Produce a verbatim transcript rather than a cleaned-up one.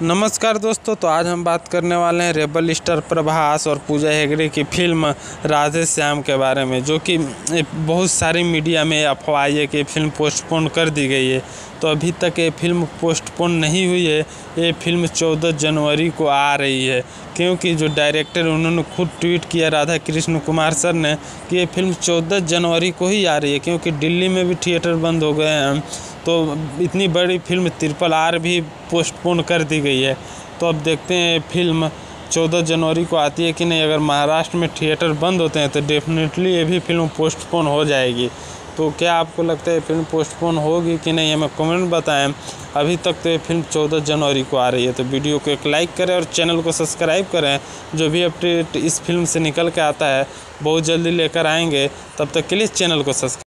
नमस्कार दोस्तों, तो आज हम बात करने वाले हैं रेबल स्टार प्रभास और पूजा हेगड़े की फिल्म राधे श्याम के बारे में, जो कि बहुत सारी मीडिया में अफवाह आई है कि ये फिल्म पोस्टपोन कर दी गई है। तो अभी तक ये फिल्म पोस्टपोन नहीं हुई है। ये फिल्म चौदह जनवरी को आ रही है, क्योंकि जो डायरेक्टर उन्होंने खुद ट्वीट किया, राधा कृष्ण कुमार सर ने, कि ये फिल्म चौदह जनवरी को ही आ रही है, क्योंकि दिल्ली में भी थिएटर बंद हो गए हैं। तो इतनी बड़ी फिल्म ट्रिपल आर भी पोस्टपोन कर दी गई है। तो अब देखते हैं फिल्म चौदह जनवरी को आती है कि नहीं। अगर महाराष्ट्र में थिएटर बंद होते हैं तो डेफिनेटली ये भी फिल्म पोस्टपोन हो जाएगी। तो क्या आपको लगता है फिल्म पोस्टपोन होगी कि नहीं, हमें कमेंट बताएं। अभी तक तो ये फिल्म चौदह जनवरी को आ रही है। तो वीडियो को एक लाइक करें और चैनल को सब्सक्राइब करें। जो भी अपडेट इस फिल्म से निकल के आता है बहुत जल्दी लेकर आएंगे। तब तक के लिए चैनल को सब्सक्राइब